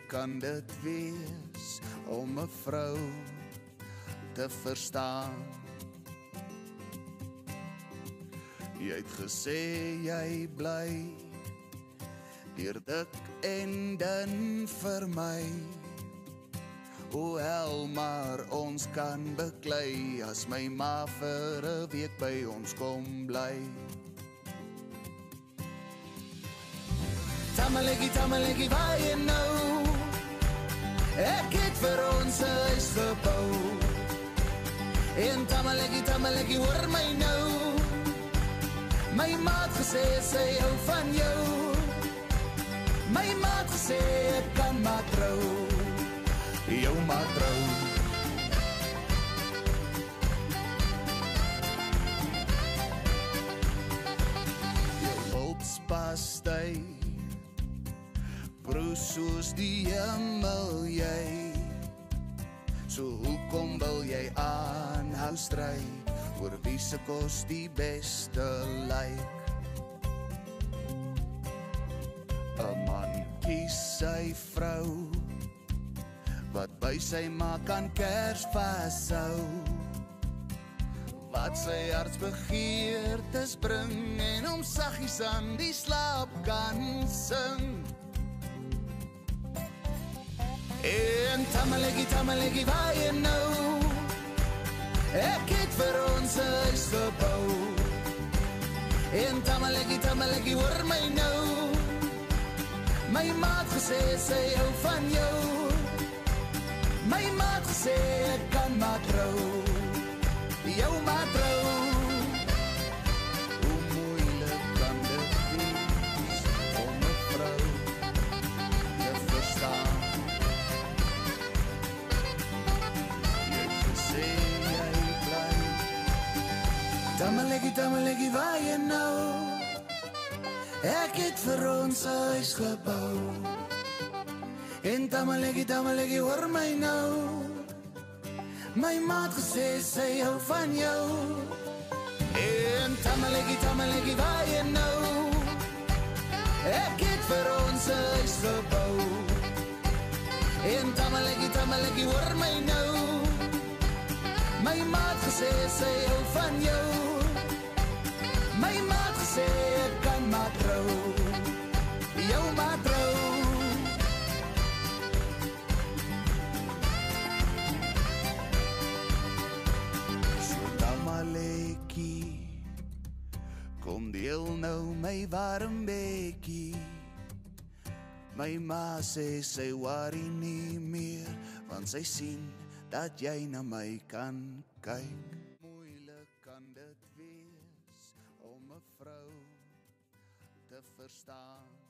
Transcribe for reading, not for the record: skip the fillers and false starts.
kan dit wees om 'n vrou te verstaan? Jy het gesê jy bly deur dik en dun vir my. Hoewel maar ons kan beklei as my ma vir 'n week by ons kom bly. Tamalegi, waar jy nou? Ek het vir ons 'n huis gebou. En tamalegi, hoor my nou. My ma het gesê sy hou van jou. My ma het gesê ek kan maar trou. Jou maar trou. Jou bultspastei proe soos die hemel jy. So hoekom wil jy aanhou stry oor wie se kos die beste lyk? 'n man kies sy vrou wat by sy ma kan Kersfees hou, wat sy hartsbegeertes bring en hom saggies aan die slaap kan sing. En tamalegi, waar jy nou? Ek het vir ons 'n huis gebou. En tamalegi, hoor my nou. My ma het gesê sy hou van jou. My ma het gesê ek kan maar trou. Jou maar trou. Hoe moeilik kan dit wees om 'n vrou te verstaan? Jy het gesê jy bly. Tamalegi, waar jy nou? Ek het vir ons 'n huis gebou. En tamalegi, hoor my nou. My ma het gesê sy hou van jou. En tamalegi, waar jy nou? Ek het vir ons 'n huis gebou. En tamalegi, hoor my nou. My ma het gesê sy hou van jou. My ma het gesê ek kan maar trou. Jou maar trou. So tamalegi, kom deel nou my warm bekkie. My ma sê sy worry nie meer, want sy sien dat jy na my kan kyk. Moeilik kan dit wees om 'n vrou te verstaan.